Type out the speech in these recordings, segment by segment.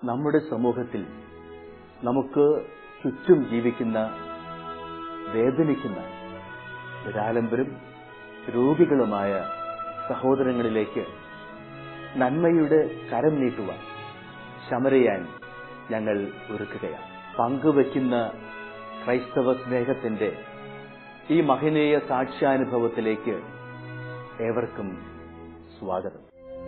നമ്മുടെ സമൂഹത്തിൽ നമുക്ക് ചുറ്റും ജീവിക്കുന്ന, വേദനിക്കുന്ന, നിരാലംബരും രോഗികളുമായ സഹോദരങ്ങളിലേക്ക് നന്മയുടെ കരം നീട്ടുവാൻ ശമരിയാൻ ഞങ്ങൾ ഒരുക്കുകയാണ്. പങ്കുവയ്ക്കുന്ന ക്രൈസ്തവ സ്നേഹത്തിന്റെ ഈ മഹനീയ സാക്ഷ്യാനുഭവത്തിലേക്ക് ഏവർക്കും സ്വാഗതം.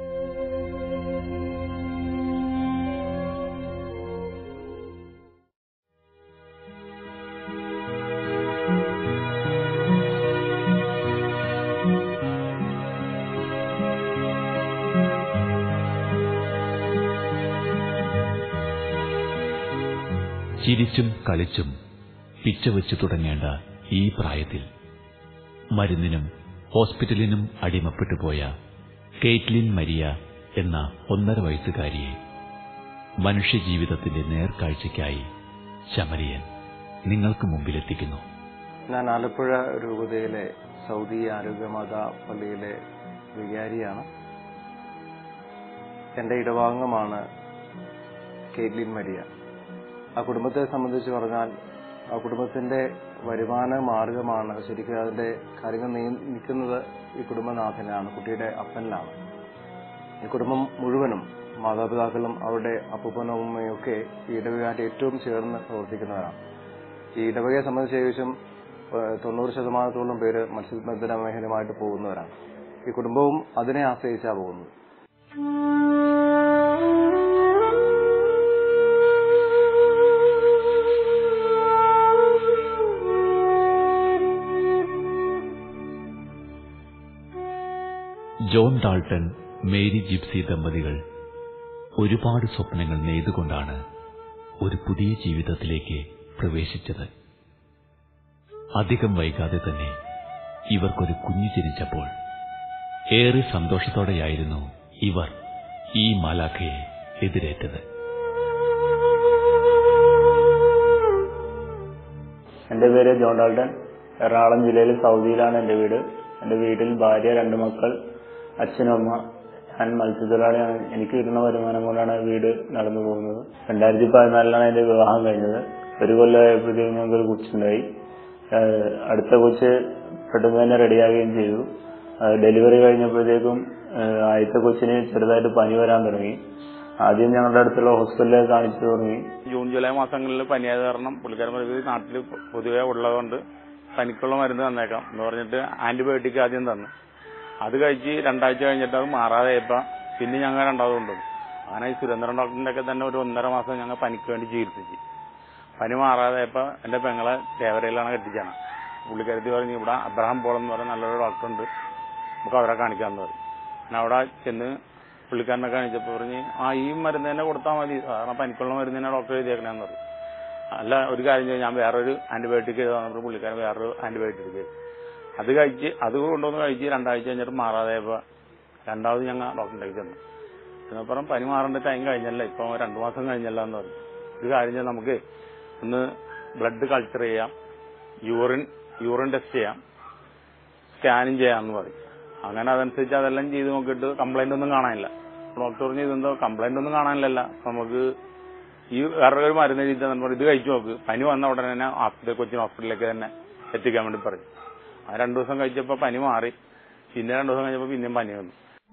ചിരിച്ചും കളിച്ചും പിച്ചവെച്ചു തുടങ്ങേണ്ട ഈ പ്രായത്തിൽ മരുന്നിനും ഹോസ്പിറ്റലിനും അടിമപ്പെട്ടുപോയ കെയ്റ്റ്ലിൻ മരിയ എന്ന 1.5 വയസ്സുകാരിയെ മനുഷ്യജീവിതത്തിന്റെ നേർക്കാഴ്ചയ്ക്കായി ശമരിയൻ നിങ്ങൾക്ക് മുമ്പിലെത്തിക്കുന്നു. ഞാൻ ആലപ്പുഴ രൂപതയിലെ സൗദി ആരോഗ്യമാതാ പള്ളിയിലെ വികാരിയാണ്. എന്റെ ഇടവാംഗമാണ് കെയ്റ്റ്ലിൻ മരിയ. ആ കുടുംബത്തെ സംബന്ധിച്ച് പറഞ്ഞാൽ ആ കുടുംബത്തിന്റെ വരുമാന മാർഗമാണ് ശരിക്കും അതിന്റെ കാര്യങ്ങൾ നിൽക്കുന്നത് ഈ കുടുംബനാഥനാണ്, കുട്ടിയുടെ അപ്പനിലാണ്. ഈ കുടുംബം മുഴുവനും മാതാപിതാക്കളും അവരുടെ അപ്പൂപ്പനും അമ്മയും ഒക്കെ ഈ ഇടവകയായിട്ട് ഏറ്റവും ചേർന്ന് പ്രവർത്തിക്കുന്നവരാണ്. ഈ ഇടവകയെ സംബന്ധിച്ച് ഏകദേശം 90% പേര് മത്സ്യബന്ധന മേഖലയുമായിട്ട് പോകുന്നവരാണ്. ഈ കുടുംബവും അതിനെ ആശ്രയിച്ചാണ് പോകുന്നത്. ജോൺ ഡാൾട്ടൺ, മേരി ജിപ്സി ദമ്പതികൾ ഒരുപാട് സ്വപ്നങ്ങൾ നെയ്തുകൊണ്ടാണ് ഒരു പുതിയ ജീവിതത്തിലേക്ക് പ്രവേശിച്ചത്. അധികം വൈകാതെ തന്നെ ഇവർക്കൊരു കുഞ്ഞു ജനിച്ചപ്പോൾ ഏറെ സന്തോഷത്തോടെയായിരുന്നു ഇവർ ഈ മാലാഖയെ എതിരേറ്റത്. എന്റെ പേര് ജോൺ ഡാൾട്ടൺ. എറണാകുളം ജില്ലയിൽ സൗദിയിലാണ് എന്റെ വീട്. എന്റെ വീട്ടിൽ ഭാര്യ, 2 മക്കൾ, അച്ഛനും അമ്മ. ഞാൻ മത്സ്യത്തൊഴിലാളിയാണ്. എനിക്ക് കിട്ടുന്ന വരുമാനം കൊണ്ടാണ് വീട് നടന്നു പോകുന്നത്. 2014 എന്റെ വിവാഹം കഴിഞ്ഞത്. 1 കൊല്ലമായപ്പോഴത്തേക്കും ഞങ്ങൾക്കൊരു കൊച്ചുണ്ടായി. അടുത്ത കൊച്ച് പെട്ടെന്ന് തന്നെ റെഡിയാകുകയും ചെയ്തു. ഡെലിവറി കഴിഞ്ഞപ്പോഴത്തേക്കും ആദ്യത്തെ കൊച്ചിന് ചെറുതായിട്ട് പനി വരാൻ തുടങ്ങി. ആദ്യം ഞങ്ങളുടെ അടുത്തുള്ള ഹോസ്പിറ്റലിൽ കാണിച്ചു തുടങ്ങി. ജൂൺ ജൂലൈ മാസങ്ങളിൽ പനിയായത് കാരണം പുള്ളിക്കാരൻ നാട്ടിൽ പൊതുവെ ഉള്ളതുകൊണ്ട് പനിക്കുള്ള മരുന്ന് തന്നേക്കാം എന്ന് പറഞ്ഞിട്ട് ആന്റിബയോട്ടിക് ആദ്യം തന്നു. അത് കഴിച്ച് 2 ആഴ്ച കഴിഞ്ഞിട്ട് അത് മാറാതെയപ്പോ പിന്നെ ഞങ്ങൾ 2ാമത് കൊണ്ടുവന്നു. അങ്ങനെ ഈ സുരേന്ദ്രൻ ഡോക്ടറിന്റെ ഒക്കെ തന്നെ ഒരു 1.5 മാസം ഞങ്ങൾ പനിക്ക് വേണ്ടി ചികിത്സിച്ച്. പനി മാറാതെയപ്പോ എന്റെ പെങ്ങളെ തേവരയിലാണ് കെട്ടിച്ചാണ്. പുള്ളിക്കാരത്തി പറഞ്ഞ് ഇവിടെ അബ്രഹാം പോൾ എന്ന് പറഞ്ഞ നല്ലൊരു ഡോക്ടറുണ്ട്, നമുക്ക് അവരെ കാണിക്കാമെന്ന് പറയും. പിന്നെ അവിടെ ചെന്ന് പുള്ളിക്കാരനെ കാണിച്ചപ്പോൾ പറഞ്ഞ് ഈ മരുന്ന് തന്നെ കൊടുത്താൽ മതി, സാധാരണ പനിക്കുള്ള മരുന്ന് തന്നെ ഡോക്ടർ എഴുതിയേക്കണേന്ന് പറയും. അല്ല, ഒരു കാര്യം ചെയ്യും, ഞാൻ വേറൊരു ആന്റിബയോട്ടിക് എഴുതാൻ പുള്ളിക്കാരൻ വേറൊരു ആന്റിബയോട്ടിക് അത് കൊണ്ടുവന്ന് കഴിച്ച് 2 ആഴ്ച കഴിഞ്ഞിട്ട് മാറാതെയപ്പോ 2ാമത് ഞങ്ങൾ ഡോക്ടറിന്റെ ചെന്നു. എന്നപ്പുറം പനി മാറേണ്ട ടൈം കഴിഞ്ഞല്ല, ഇപ്പൊ 2 മാസം കഴിഞ്ഞല്ല എന്ന് പറയും. ഒരു കാര്യം ചെയ്യാം, നമുക്ക് ഒന്ന് ബ്ലഡ് കൾച്ചർ ചെയ്യാം, യൂറിൻ ടെസ്റ്റ് ചെയ്യാം, സ്കാനിങ് ചെയ്യാമെന്ന് പറയും. അങ്ങനെ അതനുസരിച്ച് അതെല്ലാം ചെയ്ത് നോക്കിയിട്ട് കംപ്ലൈന്റ് ഒന്നും കാണാനില്ല. ഡോക്ടർ പറഞ്ഞ് ഇതെന്തോ കംപ്ലൈന്റ് ഒന്നും കാണാനില്ലല്ല, നമുക്ക് ഈ വേറൊരു മരുന്ന് എഴുതി നമ്മൾ ഇത് കഴിച്ചു നോക്ക്, പനി വന്ന ഉടനെ തന്നെ കൊച്ചിൻ ഹോസ്പിറ്റലിലേക്ക് തന്നെ എത്തിക്കാൻ വേണ്ടി പറയും. 2 ദിവസം കഴിച്ചപ്പോ പനി മാറി. പിന്നെ 2 ദിവസം കഴിഞ്ഞപ്പോ പിന്നെയും പനി വന്നു.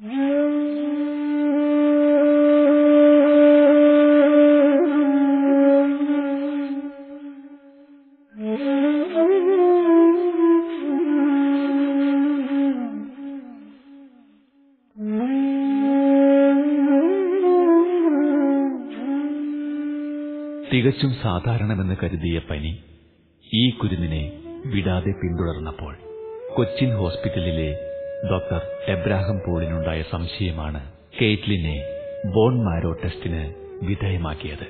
തികച്ചും സാധാരണമെന്ന് കരുതിയ പനി ഈ കുരുന്നിനെ വിടാതെ പിന്തുടർന്നപ്പോൾ കൊച്ചിൻ ഹോസ്പിറ്റലിലെ ഡോക്ടർ എബ്രാഹം പോളിനുണ്ടായ സംശയമാണ് കെയ്റ്റ്ലിനെ ബോൺ മാരോ ടെസ്റ്റിന് വിധേയമാക്കിയത്.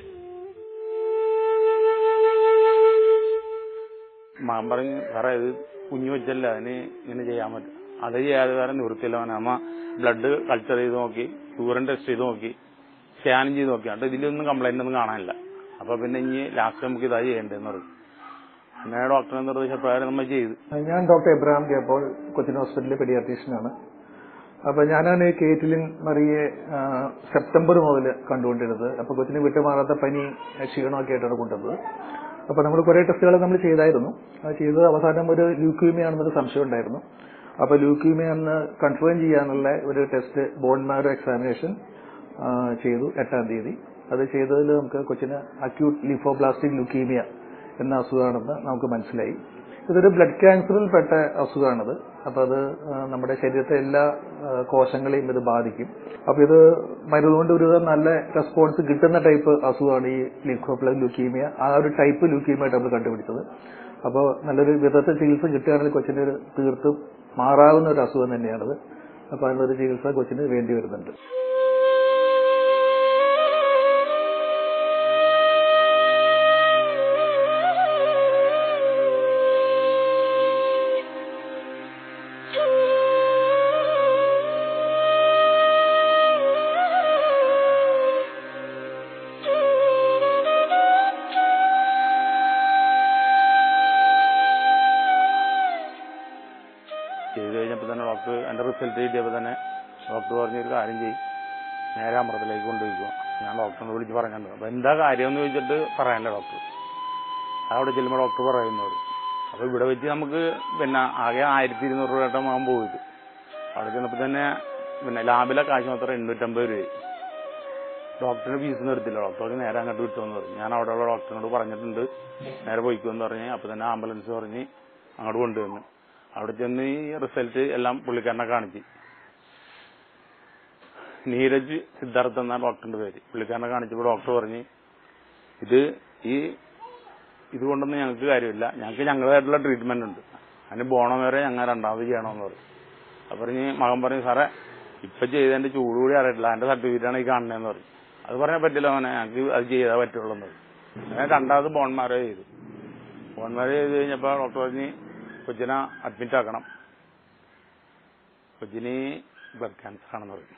മാൻ പറഞ്ഞു, സാറേ ഇത് കുഞ്ഞു വെച്ചല്ല, അതിന് ഇങ്ങനെ ചെയ്യാൻ പറ്റും. അത് ചെയ്യാതെ വേറെ നിവൃത്തിയില്ല. അമ്മ ബ്ലഡ് കൾച്ചർ ചെയ്ത് നോക്കി, യൂറിൻ ടെസ്റ്റ് ചെയ്ത് നോക്കി, സ്കാനിങ് ചെയ്ത് നോക്കി, എന്നിട്ട് ഇതിലൊന്നും കംപ്ലൈന്റ് ഒന്നും കാണാനില്ല. അപ്പൊ പിന്നെ ഇനി ലാസ്റ്റ് നമുക്ക് ഇതാ ചെയ്യേണ്ടതെന്ന് പറയും. അങ്ങനെ ഡോക്ടറെ നിർദ്ദേശപ്രകാരം നമ്മൾ ചെയ്തു. ഞാൻ ഡോക്ടർ എബ്രഹാം പോൾ, കൊച്ചിൻ ഹോസ്പിറ്റലിലെ പെഡിയാട്രീഷ്യനാണ്. അപ്പൊ ഞാനാണ് കേറ്റ്ലിൻ മറിയെ സെപ്റ്റംബർ മുതൽ കണ്ടുകൊണ്ടിരുന്നത്. അപ്പൊ കൊച്ചിന് വിട്ടുമാറാത്ത പനി, ക്ഷീണമൊക്കെ ആയിട്ടാണ് കൊണ്ടുവന്നത്. അപ്പൊ നമ്മൾ കുറെ ടെസ്റ്റുകൾ നമ്മൾ ചെയ്തായിരുന്നു. അത് ചെയ്തത് അവസാനം ഒരു ലൂക്കീമിയ ആണെന്നൊരു സംശയം ഉണ്ടായിരുന്നു. അപ്പൊ ലൂക്കീമിയ എന്ന് കൺഫേം ചെയ്യാനുള്ള ഒരു ടെസ്റ്റ്, ബോൺ മാരോ എക്സാമിനേഷൻ ചെയ്തു 8-ാം തീയതി. അത് ചെയ്തതിൽ നമുക്ക് കൊച്ചിന് അക്യൂട്ട് ലിംഫോബ്ലാസ്റ്റിക് ലൂക്കീമിയ എന്ന അസുഖമാണെന്ന് നമുക്ക് മനസ്സിലായി. ഇതൊരു ബ്ലഡ് ക്യാൻസറിൽ പെട്ട അസുഖമാണിത്. അപ്പൊ അത് നമ്മുടെ ശരീരത്തെ എല്ലാ കോശങ്ങളെയും ഇത് ബാധിക്കും. അപ്പൊ ഇത് മരുന്നുകൊണ്ട് ഒരു നല്ല റെസ്പോൺസ് കിട്ടുന്ന ടൈപ്പ് അസുഖമാണ് ഈ ലിംഫോബ്ലാസ്റ്റിക് ലൂക്കീമിയ. ആ ഒരു ടൈപ്പ് ലൂക്കീമിയായിട്ട് നമ്മൾ കണ്ടുപിടിച്ചത്. അപ്പോൾ നല്ലൊരു വിധത്തിൽ ചികിത്സ കിട്ടുകയാണെങ്കിൽ കൊച്ചിന് തീർത്തും മാറാവുന്ന ഒരു അസുഖം തന്നെയാണത്. അപ്പൊ അതിനൊരു ചികിത്സ കൊച്ചിന് വേണ്ടി വരുന്നുണ്ട്. ചെയ്ത് കഴിഞ്ഞപ്പോൾ തന്നെ ഡോക്ടർ എൻ്റെ റിസൾട്ട് കിട്ടിയപ്പോൾ തന്നെ ഡോക്ടർ പറഞ്ഞൊരു കാര്യം ചെയ്യും, നേരെ അമൃതത്തിലേക്ക് കൊണ്ടുപോയിക്കുക. ഞാൻ ഡോക്ടറിനെ വിളിച്ച് പറഞ്ഞിട്ടുണ്ട്. അപ്പോൾ എന്താ കാര്യമെന്ന് ചോദിച്ചിട്ട് പറയാനല്ല ഡോക്ടർ. അവിടെ ചെല്ലുമ്പോൾ ഡോക്ടർ പറയുന്നത്. അപ്പോൾ ഇവിടെ വെച്ച് നമുക്ക് ആകെ 1200 രൂപയായിട്ട് മകൻ പോയിട്ട് അവിടെ ചെന്നപ്പോൾ തന്നെ ലാബിലെ കാശ് മാത്രം 850 രൂപയായി. ഡോക്ടറിന്റെ ഫീസ് നിർത്തില്ല. ഡോക്ടർ നേരെ അങ്ങോട്ട് വിട്ടുവെന്ന് പറഞ്ഞു. ഞാൻ അവിടെയുള്ള ഡോക്ടറിനോട് പറഞ്ഞിട്ടുണ്ട്, നേരെ പോയിക്കുമെന്ന് പറഞ്ഞ്. അപ്പോൾ തന്നെ ആംബുലൻസ് പറഞ്ഞ് അങ്ങോട്ട് കൊണ്ടുവന്നു. അവിടെ ചെന്ന് ഈ റിസൾട്ട് എല്ലാം പുള്ളിക്കാരനെ കാണിച്ച്. നീരജ് സിദ്ധാർത്ഥ എന്ന ഡോക്ടറിന്റെ പേര്. പുള്ളിക്കാരനെ കാണിച്ചപ്പോൾ ഡോക്ടർ പറഞ്ഞ് ഇതുകൊണ്ടൊന്നും ഞങ്ങൾക്ക് കാര്യമില്ല, ഞങ്ങൾക്ക് ഞങ്ങളുടേതായിട്ടുള്ള ട്രീറ്റ്മെന്റ് ഉണ്ട്, അതിന് ബോണമേറെ ഞങ്ങൾ രണ്ടാമത് ചെയ്യണമെന്ന് പറഞ്ഞു. അപ്പൊ മകൻ പറഞ്ഞു, സാറേ ഇപ്പൊ ചെയ്തതിന്റെ ചൂട് കൂടി അറിയിട്ടില്ല, അതിന്റെ സർട്ടിഫിക്കറ്റാണ് ഈ കാണുന്നതെന്ന് പറഞ്ഞു. അത് പറയാൻ പറ്റില്ല മോനെ, ഞങ്ങൾക്ക് അത് ചെയ്താൽ പറ്റുള്ളൂ എന്ന് പറഞ്ഞു. അങ്ങനെ രണ്ടാമത് ബോൺമാരോ ചെയ്തു. ബോൺമാരോ ചെയ്ത് കഴിഞ്ഞപ്പോൾ ഡോക്ടർ പറഞ്ഞ് കൊച്ചിനെ അഡ്മിറ്റ് ആക്കണം, കൊച്ചിന് ബ്ലഡ് ക്യാൻസർ ആണെന്ന് പറഞ്ഞു.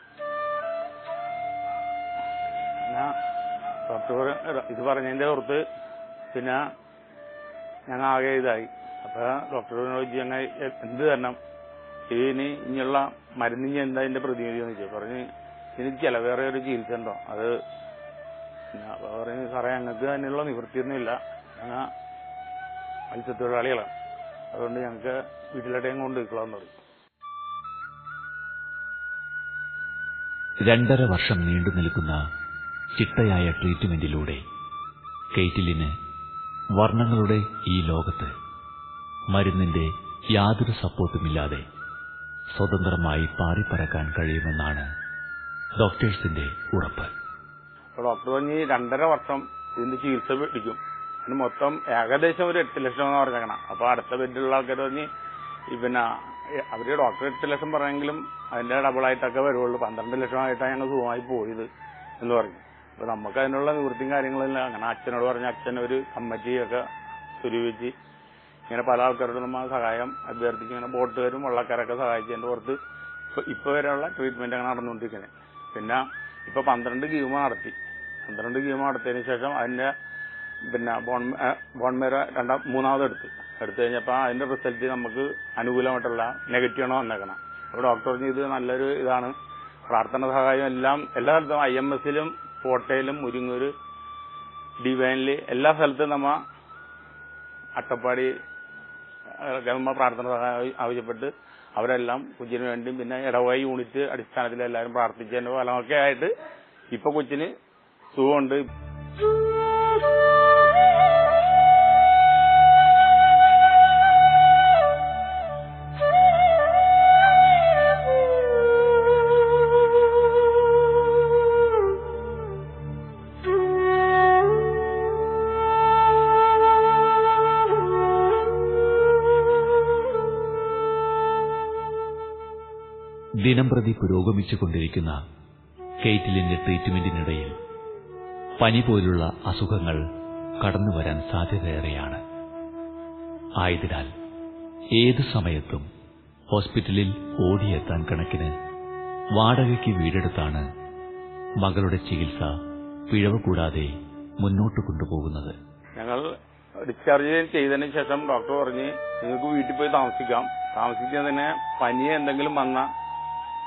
ഡോക്ടർ ഇത് പറഞ്ഞതിന്റെ പുറത്ത് പിന്നെ ഞങ്ങൾ ആകെ ഇതായി. അപ്പൊ ഡോക്ടറിനോട് ചോദിച്ചു, ഞങ്ങൾ എന്ത് തരണം, ഇനിയുള്ള മരുന്നിന് എന്താ അതിന്റെ പ്രതിനിധി എന്ന് ചോദിച്ചു. പറഞ്ഞ് ഇതിന് വേറെ ഒരു ചികിത്സ ഉണ്ടോ? അത് അപ്പൊ പറഞ്ഞു, സാറേ ഞങ്ങൾക്ക് അതിനുള്ള നിവൃത്തിയൊന്നുമില്ല, ഞങ്ങൾ മത്സ്യത്തൊഴിലാളികളാണ്, അതുകൊണ്ട് ഞങ്ങൾക്ക് വീട്ടിലോട്ടേയും കൊണ്ട് നിൽക്കണമെന്ന് പറയും. 2.5 വർഷം നീണ്ടു നിൽക്കുന്ന ചിട്ടയായ ട്രീറ്റ്മെന്റിലൂടെ കെയ്റ്റിലിന് വർണ്ണങ്ങളുടെ ഈ ലോകത്ത് മരുന്നിന്റെ യാതൊരു സപ്പോർട്ടുമില്ലാതെ സ്വതന്ത്രമായി പാറിപ്പറക്കാൻ കഴിയുമെന്നാണ് ഡോക്ടേഴ്സിന്റെ ഉറപ്പ്. ഡോക്ടർ പറഞ്ഞ് 2.5 വർഷം ഇതിന്റെ ചികിത്സ പിടിക്കും, അതിന് മൊത്തം ഏകദേശം ഒരു 8 ലക്ഷം എന്ന് പറഞ്ഞേക്കണം. അപ്പൊ അടുത്ത ബെഡിലുള്ള ആൾക്കാർ പറഞ്ഞ് അവര് ഡോക്ടർ 8 ലക്ഷം പറഞ്ഞെങ്കിലും അതിന്റെ ഡബിളായിട്ടൊക്കെ വരുള്ളൂ, 12 ലക്ഷമായിട്ടാണ് ഞങ്ങൾ സുഖമായി പോയത് എന്ന് പറഞ്ഞു. അപ്പൊ നമുക്ക് അതിനുള്ള നിവൃത്തിയും കാര്യങ്ങളില്ല. അങ്ങനെ അച്ഛനോട് പറഞ്ഞ അച്ഛൻ ഒരു കമ്മിറ്റിയൊക്കെ സ്വരൂപിച്ച് ഇങ്ങനെ പല ആൾക്കാരോടും നമ്മൾ സഹായം അഭ്യർത്ഥിച്ച് ഇങ്ങനെ ബോട്ടുകാരും വള്ളക്കാരൊക്കെ സഹായിച്ചതിന്റെ പുറത്ത് ഇപ്പൊ വരെയുള്ള ട്രീറ്റ്മെന്റ് അങ്ങനെ നടന്നുകൊണ്ടിരിക്കുന്നത്. പിന്നെ ഇപ്പൊ 12 കീമോ നടത്തി. 12 കീമോ നടത്തിയതിനു ശേഷം അതിന്റെ ബോൺമേര മൂന്നാമത് എടുത്തു കഴിഞ്ഞപ്പോൾ അതിന്റെ റിസൾട്ട് നമുക്ക് അനുകൂലമായിട്ടുള്ള നെഗറ്റീവാണ് വന്നേക്കണം. അപ്പോൾ ഡോക്ടർ പറഞ്ഞു ഇത് നല്ലൊരു ഇതാണ്, പ്രാർത്ഥന സഹായം എല്ലാം എല്ലാ സ്ഥലത്തും IMSലും കോട്ടയിലും മുരിങ്ങൂര് ഡിവൈനില് എല്ലാ സ്ഥലത്തും നമ്മ അട്ടപ്പാടി നമ്മ പ്രാർത്ഥന സഹായം ആവശ്യപ്പെട്ട് അവരെല്ലാം കുഞ്ഞിന് വേണ്ടിയും പിന്നെ ഇടവകை യൂണിറ്റ് അടിസ്ഥാനത്തിൽ എല്ലാവരും പ്രാർത്ഥിച്ചതിന്റെ ഫലമൊക്കെ ആയിട്ട് ഇപ്പൊ കൊച്ചിന് സുഖമുണ്ട്. ദിനംപ്രതി പുരോഗമിച്ചുകൊണ്ടിരിക്കുന്ന കെയ്റ്റിലിന്റെ ട്രീറ്റ്മെന്റിനിടയിൽ പനി പോലുള്ള അസുഖങ്ങൾ കടന്നുവരാൻ സാധ്യതയേറെയാണ്. ആയതിനാൽ ഏതു സമയത്തും ഹോസ്പിറ്റലിൽ ഓടിയെത്താൻ കണക്കിന് വാടകയ്ക്ക് വീടെടുത്താണ് മകളുടെ ചികിത്സ പിഴവ് കൂടാതെ മുന്നോട്ട് കൊണ്ടുപോകുന്നത്. ഞങ്ങൾ ഡിസ്ചാർജ് ചെയ്തതിന് ശേഷം ഡോക്ടർ പറഞ്ഞ് നിങ്ങൾക്ക് വീട്ടിൽ പോയി താമസിക്കുന്നതിന് പനി എന്തെങ്കിലും വന്ന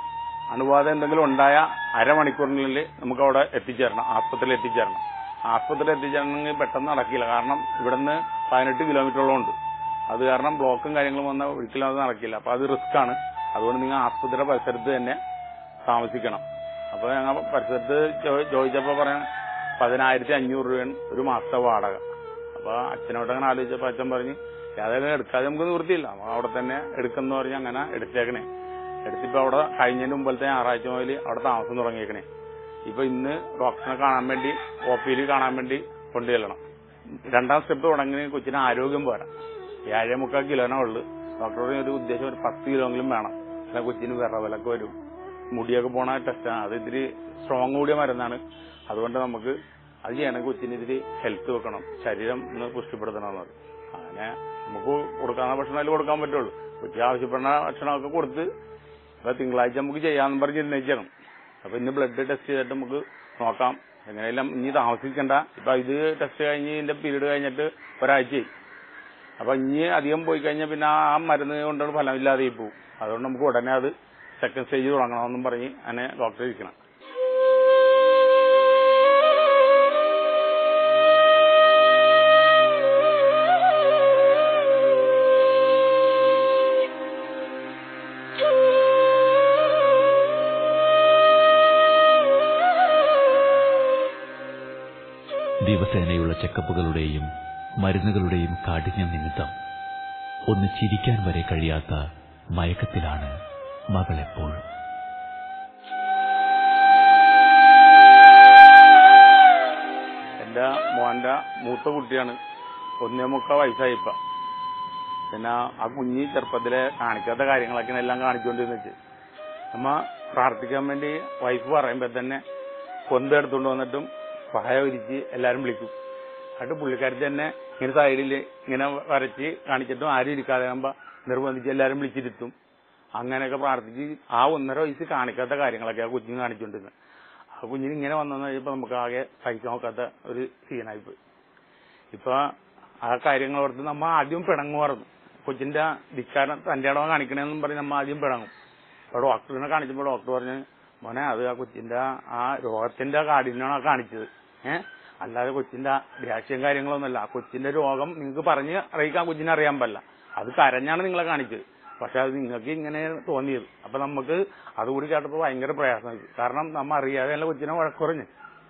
അണുബാധ എന്തെങ്കിലും ഉണ്ടായ അരമണിക്കൂറിനുള്ളിൽ നമുക്ക് അവിടെ എത്തിച്ചേരണം, ആസ്പത്രിയിൽ എത്തിച്ചേരണം. ആസ്പത്രിയിൽ എത്തിച്ചേരണമെങ്കിൽ പെട്ടെന്ന് നടക്കില്ല. കാരണം ഇവിടുന്ന് 18 കിലോമീറ്ററോളം ഉണ്ട്. അത് കാരണം ബ്ലോക്കും കാര്യങ്ങളും വന്നാൽ ഒരിക്കലും അത് നടക്കില്ല. അപ്പൊ അത് റിസ്ക് ആണ്. അതുകൊണ്ട് നിങ്ങൾ ആസ്പത്രിയുടെ പരിസരത്ത് തന്നെ താമസിക്കണം. അപ്പൊ ഞങ്ങൾ പരിസരത്ത് ചോദിച്ചപ്പോ പറയാൻ 10,500 രൂപയാണ് ഒരു മാസത്തെ വാടക. അപ്പൊ അച്ഛനോട് അങ്ങനെ ആലോചിച്ചപ്പോ അച്ഛൻ പറഞ്ഞ് ഏതായാലും എടുക്കാതെ നമുക്ക് നിവൃത്തിയില്ല, നമ്മൾ അവിടെ തന്നെ എടുക്കുന്ന പറഞ്ഞ് അങ്ങനെ എടുത്തേക്കണേ. എടുത്തിപ്പോ അവിടെ കഴിഞ്ഞതിന് മുമ്പത്തെ ഞായറാഴ്ച മുതൽ അവിടെ താമസം തുടങ്ങിയേക്കണേ. ഇപ്പൊ ഇന്ന് ഡോക്ടറിനെ കാണാൻ വേണ്ടി OPയിൽ കാണാൻ വേണ്ടി കൊണ്ടുചെല്ലണം. 2ാം സ്റ്റെപ്പ് തുടങ്ങി കൊച്ചിന് ആരോഗ്യം പോരാ. 7.25 കിലോനേ ഉള്ളു. ഡോക്ടറുടെ ഒരു ഉദ്ദേശം ഒരു 10 കിലോയെങ്കിലും വേണം. പിന്നെ കൊച്ചിന് വിറവലൊക്കെ വരും, മുടിയൊക്കെ പോണ ടെസ്റ്റാണ്. അത് ഇത്തിരി സ്ട്രോങ് കൂടിയ മരുന്നാണ്. അതുകൊണ്ട് നമുക്ക് അത് ചെയ്യണമെങ്കിൽ കൊച്ചിന് ഇത്തിരി ഹെൽത്ത് വെക്കണം, ശരീരം ഒന്ന് പുഷ്ടിപ്പെടുത്തണമെന്ന് പറയും. അങ്ങനെ നമുക്ക് കൊടുക്കാവുന്ന ഭക്ഷണം അതിൽ കൊടുക്കാൻ പറ്റുള്ളൂ. കൊച്ചി ആവശ്യപ്പെടുന്ന ഭക്ഷണമൊക്കെ കൊടുത്ത് അപ്പൊ തിങ്കളാഴ്ച നമുക്ക് ചെയ്യാമെന്ന് പറഞ്ഞ് നിർണയിക്കണം. അപ്പൊ ഇന്ന് ബ്ലഡ് ടെസ്റ്റ് ചെയ്തിട്ട് നമുക്ക് നോക്കാം. എങ്ങനെയെല്ലാം ഇനി താമസിക്കണ്ട. ഇപ്പൊ ഇത് ടെസ്റ്റ് കഴിഞ്ഞ് ഇതിന്റെ പീരീഡ് കഴിഞ്ഞിട്ട് ഒരാഴ്ചയായി. അപ്പൊ ഇനി അധികം പോയി കഴിഞ്ഞാൽ പിന്നെ ആ മരുന്ന് കൊണ്ടുള്ള ഫലമില്ലാതെ പോകും. അതുകൊണ്ട് നമുക്ക് ഉടനെ അത് 2nd സ്റ്റേജ് തുടങ്ങണമെന്നും പറഞ്ഞ് അങ്ങനെ ഡോക്ടറെ ഇരിക്കണം. ദിവസേനയുള്ള ചെക്കപ്പുകളുടെയും മരുന്നുകളുടെയും കാഠിന്യം നിമിത്തം ഒന്ന് ചിരിക്കാൻ വരെ കഴിയാത്ത മയക്കത്തിലാണ് മകളെപ്പോഴും. എന്റെ മോന്റെ മൂത്ത കുട്ടിയാണ്, 1.25 വയസ്സായിപ്പ. പിന്നെ ആ കുഞ്ഞി ചെറുപ്പത്തിലെ കാണിക്കാത്ത കാര്യങ്ങളൊക്കെയാണ് എല്ലാം കാണിച്ചുകൊണ്ടിരുന്നിട്ട് നമ്മ പ്രാർത്ഥിക്കാൻ വേണ്ടി വൈഫ് പറയുമ്പോ തന്നെ കൊന്തെടുത്തുകൊണ്ട് വന്നിട്ടും പായ വിരിച്ച് എല്ലാരും വിളിക്കും. എന്നിട്ട് പുള്ളിക്കാരത്തി തന്നെ ഇങ്ങനെ സൈഡിൽ ഇങ്ങനെ വരച്ച് കാണിച്ചിട്ടും ആരും ഇരിക്കാതെ ആകുമ്പോ നിർബന്ധിച്ച് എല്ലാരും വിളിച്ചിരുത്തും. അങ്ങനെയൊക്കെ പ്രാർത്ഥിച്ച് ആ 1.5 വയസ്സ് കാണിക്കാത്ത കാര്യങ്ങളൊക്കെ ആ കുഞ്ഞിന് കാണിച്ചുകൊണ്ടിരുന്നത്. ആ കുഞ്ഞിന് ഇങ്ങനെ വന്നു കഴിയുമ്പോ നമുക്ക് ആകെ സഹിക്കാൻ നോക്കാത്ത ഒരു സീനായിപ്പോയി. ഇപ്പൊ ആ കാര്യങ്ങൾ ഓർത്ത് നമ്മ ആദ്യം പിണങ്ങുമായിരുന്നു. കൊച്ചിന്റെ ധിക്കാരം തന്റെ ഇടവ കാണിക്കണമെന്നും പറഞ്ഞ് നമ്മ ആദ്യം പിണങ്ങും. അപ്പൊ ഡോക്ടറിനെ കാണിച്ചപ്പോ ഡോക്ടർ പറഞ്ഞ് മോനെ അത് ആ കൊച്ചിന്റെ ആ രോഗത്തിന്റെ കാഠിന്യമാണ് കാണിച്ചത്, അല്ലാതെ കൊച്ചിന്റെ ദേഷ്യം കാര്യങ്ങളൊന്നുമല്ല. ആ കൊച്ചിന്റെ രോഗം നിങ്ങൾക്ക് പറഞ്ഞ് അറിയിക്കാൻ കൊച്ചിനെ അറിയാൻ പാടില്ല. അത് കരഞ്ഞാണ് നിങ്ങളെ കാണിച്ചത്. പക്ഷെ അത് നിങ്ങൾക്ക് ഇങ്ങനെ തോന്നിയത്. അപ്പൊ നമുക്ക് അതുകൂടി കേട്ടപ്പോ ഭയങ്കര പ്രയാസമായി. കാരണം നമ്മ അറിയാതെ അല്ല കൊച്ചിനെ വഴക്കുറഞ്ഞ്.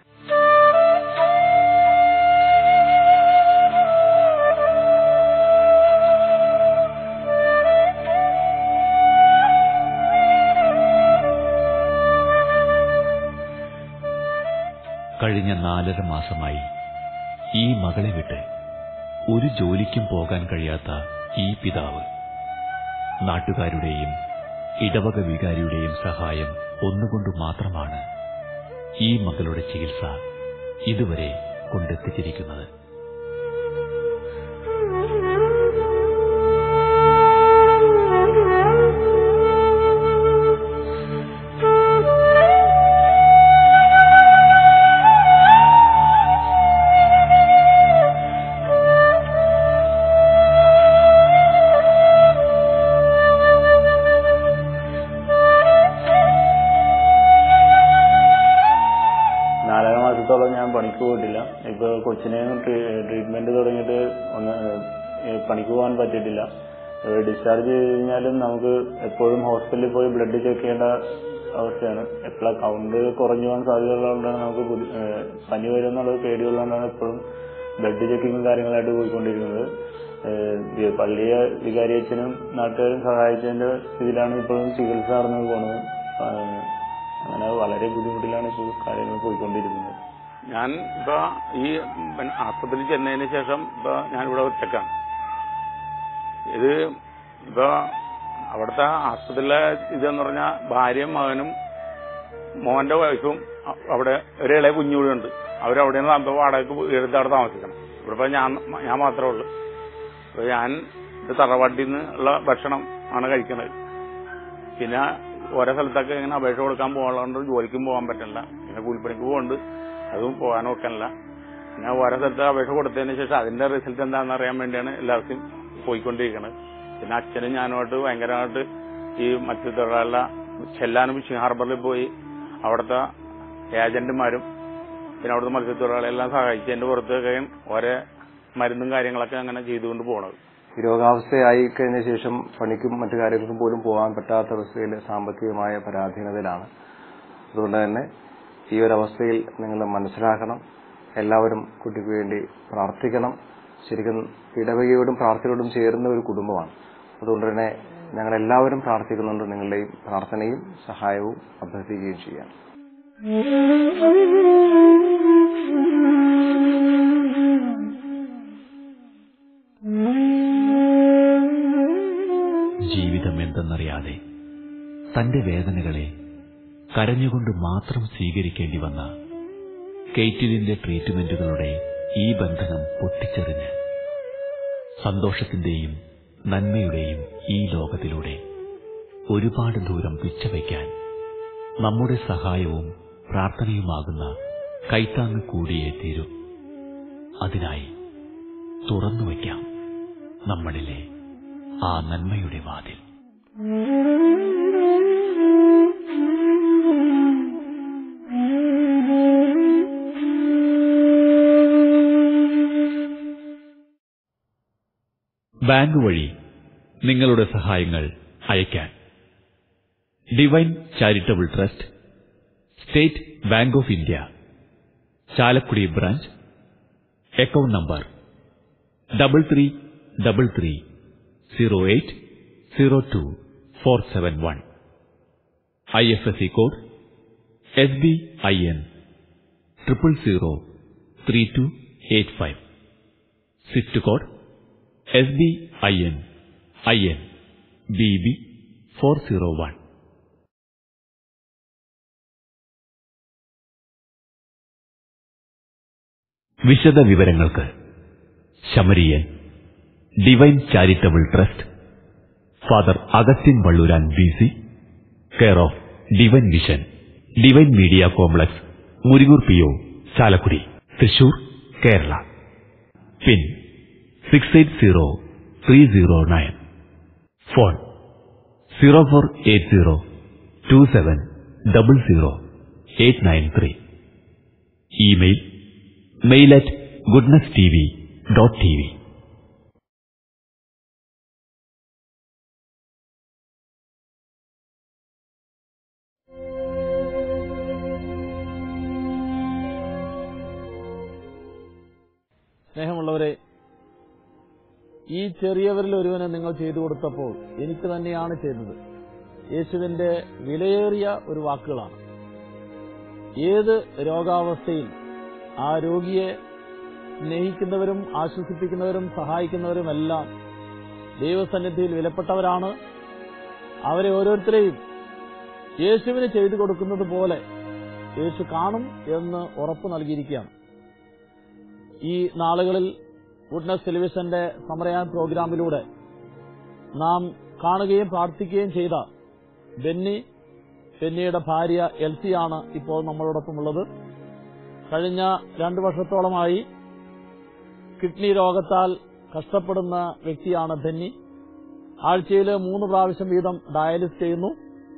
കഴിഞ്ഞ 4.5 മാസമായി ഈ മകളെ വിട്ട് ഒരു ജോലിക്കും പോകാൻ കഴിയാത്ത ഈ പിതാവ് നാട്ടുകാരുടെയും ഇടവക വികാരിയുടെയും സഹായം ഒന്നുകൊണ്ട് മാത്രമാണ് ഈ മകളുടെ ചികിത്സ ഇതുവരെ കൊണ്ടെത്തിച്ചിരിക്കുന്നത്. ഞാൻ പണിക്ക് പോയിട്ടില്ല. ഇപ്പൊ കൊച്ചിനെ ട്രീറ്റ്മെന്റ് തുടങ്ങിയിട്ട് പണിക്ക് പോകാൻ പറ്റിയിട്ടില്ല. ഡിസ്ചാർജ് ചെയ്ത് കഴിഞ്ഞാലും നമുക്ക് എപ്പോഴും ഹോസ്പിറ്റലിൽ പോയി ബ്ലഡ് ചെക്ക് ചെയ്യേണ്ട അവസ്ഥയാണ്. എപ്പോഴും കൗണ്ട് കുറഞ്ഞു പോകാൻ സാധ്യതയുള്ളതുകൊണ്ടാണ് നമുക്ക് പനി വരുമെന്നുള്ളത് പേടിയുള്ളതുകൊണ്ടാണ് എപ്പോഴും ബ്ലഡ് ചെക്കിങ്ങും കാര്യങ്ങളായിട്ട് പോയിക്കൊണ്ടിരിക്കുന്നത്. പള്ളിയെ വികാരിയച്ഛനും നാട്ടുകാരും സഹായിച്ചതിന്റെ ഇതിലാണ് ഇപ്പോഴും ചികിത്സ നടന്നു പോകുന്നത്. അങ്ങനെ വളരെ ബുദ്ധിമുട്ടിലാണ് ഇപ്പോൾ കാര്യങ്ങൾ പോയിക്കൊണ്ടിരിക്കുന്നത്. ഞാൻ ഇപ്പൊ ഈ ആസ്പത്രിയിൽ ചെന്നതിന് ശേഷം ഇപ്പൊ ഞാനിവിടെ ഒറ്റക്കാണ്. ഇത് ഇപ്പൊ അവിടുത്തെ ആസ്പത്രിയിലെ ഇതെന്ന് പറഞ്ഞാൽ ഭാര്യയും മകനും മോന്റെ വൈഫും അവിടെ ഒരു ഇളയ കുഞ്ഞുകൂടി ഉണ്ട്. അവരവിടെ നിന്ന് വാടകയ്ക്ക് എടുത്ത് അവിടെ താമസിക്കണം. ഇവിടെ ഇപ്പൊ ഞാൻ മാത്രമേ ഉള്ളൂ. അപ്പൊ ഞാൻ തറവാട്ടിൽ നിന്നുള്ള ഭക്ഷണം ആണ് കഴിക്കുന്നത്. പിന്നെ ഓരോ സ്ഥലത്തൊക്കെ ഇങ്ങനെ അപേക്ഷ കൊടുക്കാൻ പോകാനുള്ളതുകൊണ്ട് ജോലിക്കും പോകാൻ പറ്റില്ല. പിന്നെ കൂലിപ്പണിക്ക് പോകുന്നുണ്ട്, അതും പോകാൻ നോക്കാനില്ല. പിന്നെ ഓരോ സ്ഥലത്ത് അപേക്ഷ കൊടുത്തതിന് ശേഷം അതിന്റെ റിസൾട്ട് എന്താണെന്ന് അറിയാൻ വേണ്ടിയാണ് എല്ലാവർക്കും പോയിക്കൊണ്ടിരിക്കുന്നത്. പിന്നെ അച്ഛനും ഞാനുമായിട്ട് ഭയങ്കരമായിട്ട് ഈ മത്സ്യത്തൊഴിലാളികളുടെ ചെല്ലാനും ഫിഷിംഗ് ഹാർബറിൽ പോയി അവിടുത്തെ ഏജന്റുമാരും പിന്നെ അവിടുത്തെ മത്സ്യത്തൊഴിലാളികളെല്ലാം സഹായിച്ചതിന്റെ പുറത്തൊക്കെ ഓരോ മരുന്നും കാര്യങ്ങളൊക്കെ അങ്ങനെ ചെയ്തുകൊണ്ട് പോണത്. രോഗാവസ്ഥയായി കഴിഞ്ഞ ശേഷം പണിക്കും മറ്റു കാര്യങ്ങൾക്കും പോലും പോകാൻ പറ്റാത്ത അവസ്ഥയിൽ സാമ്പത്തികമായ പരാധീനതയിലാണ്. അതുകൊണ്ട് തന്നെ ഈ ഒരു അവസ്ഥയിൽ നിങ്ങൾ മനസ്സിലാക്കണം. എല്ലാവരും കുട്ടിക്ക് വേണ്ടി പ്രാർത്ഥിക്കണം. ശരിക്കും ഇടവകയോടും പ്രാർത്ഥനയോടും ചേർന്ന ഒരു കുടുംബമാണ്. അതുകൊണ്ട് തന്നെ ഞങ്ങൾ എല്ലാവരും പ്രാർത്ഥിക്കുന്നുണ്ട്. നിങ്ങളുടെയും പ്രാർത്ഥനയും സഹായവും അഭ്യർത്ഥിക്കുകയും ചെയ്യാം. ജീവിതം എന്തെന്നറിയാതെ തന്റെ വേദനകളെ കരഞ്ഞുകൊണ്ട് മാത്രം സ്വീകരിക്കേണ്ടി വന്ന കെയ്റ്റിലിന്റെ ട്രീറ്റ്മെന്റുകളുടെ ഈ ബന്ധനം പൊട്ടിച്ചെറിഞ്ഞ് സന്തോഷത്തിന്റെയും നന്മയുടെയും ഈ ലോകത്തിലൂടെ ഒരുപാട് ദൂരം പിച്ചവയ്ക്കാൻ നമ്മുടെ സഹായവും പ്രാർത്ഥനയുമാകുന്ന കൈത്താങ്ങ് കൂടിയേ തീരൂ. അതിനായി തുറന്നുവയ്ക്കാം നമ്മളിലെ ആ നന്മയുടെ വാതിൽ. ബാങ്ക് വഴി നിങ്ങളുടെ സഹായങ്ങൾ അയയ്ക്കാൻ divine charitable trust, state bank of India, Chalakudy branch, account number 3333080247 IFSC code SBIN 0003285, swift code SBIN IN BB 401. വിശദ വിവരങ്ങൾക്ക് Samaritan divine charitable trust, father Augustine Vallooran BC, care of divine vision, divine media complex, Muringoor PO, Chalakudy, Thrissur, Kerala. Pin 680309. Phone 048027000893. Email mail@goodnesstv.tv. സ്നേഹമുള്ളവരെ, ഈ ചെറിയവരിൽ ഒരുവനെ നിങ്ങൾ ചെയ്തു കൊടുത്തപ്പോൾ എനിക്ക് തന്നെയാണ് ചെയ്തത്. യേശുവിന്റെ വിലയേറിയ ഒരു വാക്കുകളാണ്. ഏത് രോഗാവസ്ഥയിൽ ആ രോഗിയെ സ്നേഹിക്കുന്നവരും ആശ്വസിപ്പിക്കുന്നവരും സഹായിക്കുന്നവരുമെല്ലാം ദൈവസന്നിധിയിൽ വിലപ്പെട്ടവരാണ്. അവരെ ഓരോരുത്തരെയും യേശുവിന് ചെയ്തു കൊടുക്കുന്നത് പോലെ യേശു കാണും എന്ന് ഉറപ്പ് നൽകിയിരിക്കുകയാണ്. ഈ നാളുകളിൽ ഗുഡ്നസ് ടെലിവിഷന്റെ സമരയാൻ പ്രോഗ്രാമിലൂടെ നാം കാണുകയും പ്രാർത്ഥിക്കുകയും ചെയ്ത ബെന്നിയുടെ ഭാര്യ എൽസിയാണ് ഇപ്പോൾ നമ്മളോടൊപ്പമുള്ളത്. കഴിഞ്ഞ 2 വർഷത്തോളമായി കിഡ്നി രോഗത്താൽ കഷ്ടപ്പെടുന്ന വ്യക്തിയാണ് ബെന്നി. ആഴ്ചയിൽ 3 പ്രാവശ്യം വീതം ഡയാലിസിസ് ചെയ്യുന്നു.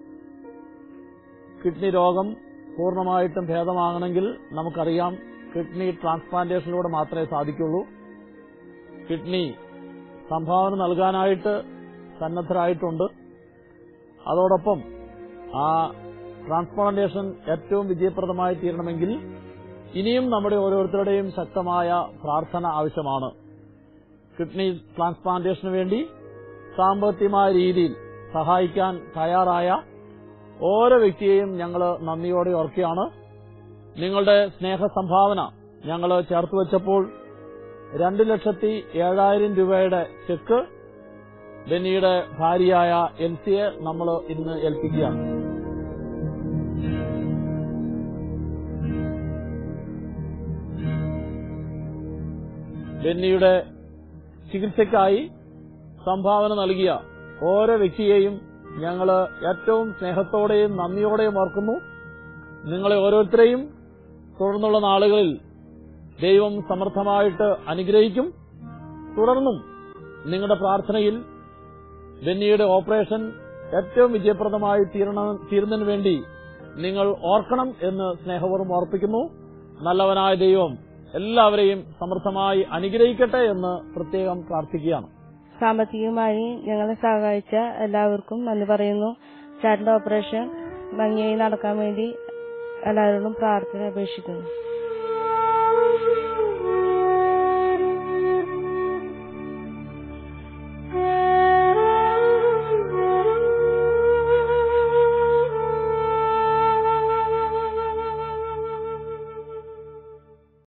കിഡ്നി രോഗം പൂർണ്ണമായിട്ടും ഭേദമാകണമെങ്കിൽ നമുക്കറിയാം കിഡ്നി ട്രാൻസ്പ്ലാന്റേഷനിലൂടെ മാത്രമേ സാധിക്കുള്ളൂ. കിഡ്നി സംഭാവന നൽകാനായിട്ട് സന്നദ്ധരായിട്ടുണ്ട്. അതോടൊപ്പം ആ ട്രാൻസ്പ്ലാന്റേഷൻ ഏറ്റവും വിജയപ്രദമായി തീരണമെങ്കിൽ ഇനിയും നമ്മുടെ ഓരോരുത്തരുടെയും ശക്തമായ പ്രാർത്ഥന ആവശ്യമാണ്. കിഡ്നി ട്രാൻസ്പ്ലാന്റേഷന് വേണ്ടി സാമ്പത്തികമായ രീതിയിൽ സഹായിക്കാൻ തയ്യാറായ ഓരോ വ്യക്തിയെയും ഞങ്ങൾ നന്ദിയോടെ ഓർക്കുകയാണ്. നിങ്ങളുടെ സ്നേഹ സംഭാവന ഞങ്ങൾ ചേർത്ത് വെച്ചപ്പോൾ 2,07,000 രൂപയുടെ ചെക്ക് ബെന്നിയുടെ ഭാര്യയായ എൽസിയെ നമ്മൾ ഇന്ന് ഏൽപ്പിക്കുകയാണ്. ബെന്നിയുടെ ചികിത്സയ്ക്കായി സംഭാവന നൽകിയ ഓരോ വ്യക്തിയെയും ഞങ്ങൾ ഏറ്റവും സ്നേഹത്തോടെയും നന്ദിയോടെയും ഓർക്കുന്നു. നിങ്ങളെ ഓരോരുത്തരെയും തുടർന്നുള്ള നാളുകളിൽ ദൈവം സമർത്ഥമായിട്ട് അനുഗ്രഹിക്കും. തുടർന്നും നിങ്ങളുടെ പ്രാർത്ഥനയിൽ ബെന്നിയുടെ ഓപ്പറേഷൻ ഏറ്റവും വിജയപ്രദമായി തീരുന്നതിന് വേണ്ടി നിങ്ങൾ ഓർക്കണം എന്ന് സ്നേഹപൂർവ്വം ഓർപ്പിക്കുന്നു. നല്ലവനായ ദൈവം എല്ലാവരെയും സമൃദ്ധമായി അനുഗ്രഹിക്കട്ടെ എന്ന് പ്രത്യേകം പ്രാർത്ഥിക്കുകയാണ്. സാമ്പത്തികമായി ഞങ്ങളെ സഹായിച്ച എല്ലാവർക്കും നന്ദി പറയുന്നു. ചേട്ടന്റെ ഓപ്പറേഷൻ ഭംഗിയായി നടക്കാൻ വേണ്ടി എല്ലാവരോടും പ്രാർത്ഥന അപേക്ഷിക്കുന്നു.